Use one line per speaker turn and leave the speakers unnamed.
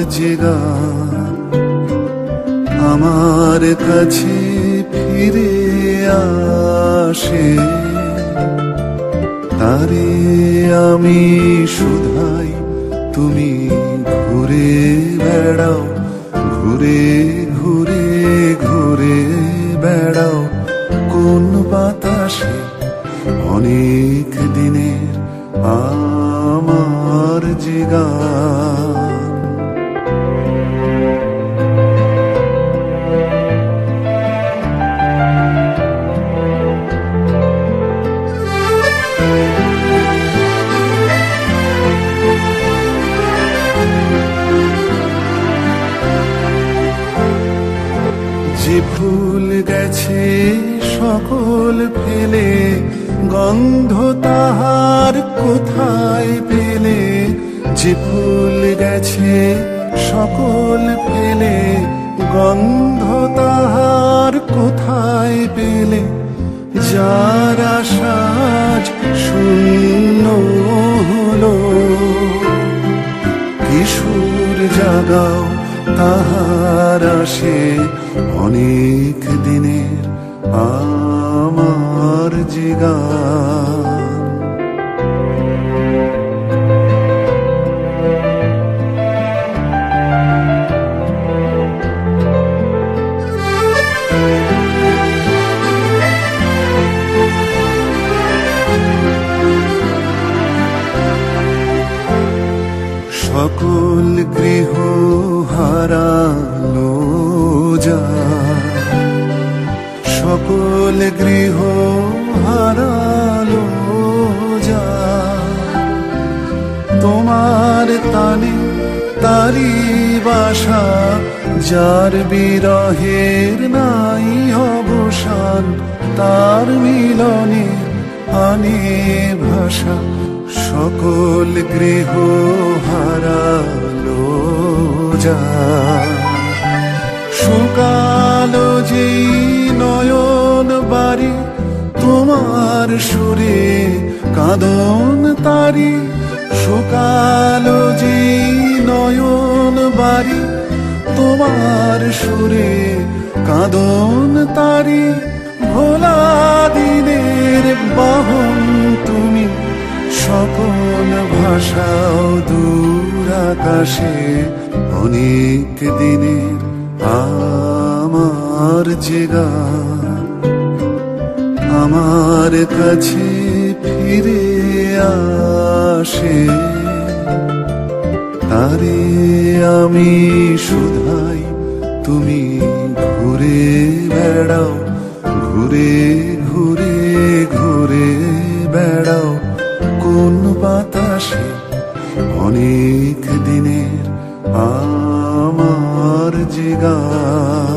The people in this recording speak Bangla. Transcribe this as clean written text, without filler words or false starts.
যে গান আমার কাছে ফিরে আসে, তারে আমি শুধাই তুমি ঘুরে বেড়াও, ঘুরে ঘুরে ঘুরে বেড়াও কোন বাতাসে অনেক দিনের আমার যে গান। যে ফুল গেছে সকল ফেলে, গন্ধ তাহার কোথায় পেলে? যে ফুল গেছে সকল ফেলে, গন্ধ তাহার কোথায় পেলে? যার আশাজ শূন্য হলো, কিশোর জাগাও তাহার আসে অনেক দিনের আমার যে গান। সকল গৃহ হারালো যার, সকল গৃহ হারালো যার, তোমার তানে তারি বাসা, যার বিরহের নাই অবসান, তার মিলনে আনে ভাষা। সকল গৃহ হারালো যার, শুকালো যে নয়ন বাড়ি, তোমার সুরে কাঁদন তারি। শুকালো যে নয়ন বাড়ি, তোমার সুরে কাঁদন তারি। ভোলা দিনের বাহন তুমি, সকল ভাষাও দূর আকাশে অনেক দিনের আমার যে গান আমার কাছে ফিরে আসে, তারে আমি শুধাই তুমি ঘুরে বেড়াও, ঘুরে ঘুরে ঘুরে বেড়াও কোন বাতাসে অনেক দিনের আমার যে গান।